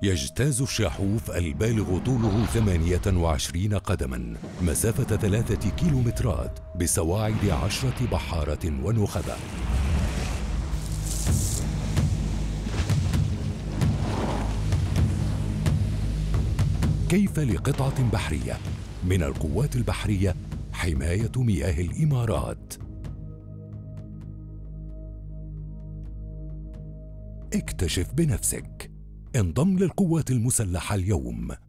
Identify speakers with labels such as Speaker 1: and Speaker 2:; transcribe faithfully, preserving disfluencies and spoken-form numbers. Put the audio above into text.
Speaker 1: يجتاز الشاحوف البالغ طوله ثمانية وعشرين قدماً مسافة ثلاثة كيلومترات بسواعد عشرة بحارة ونخبة. كيف لقطعة بحرية من القوات البحرية حماية مياه الإمارات؟ اكتشف بنفسك. انضم للقوات المسلحة اليوم.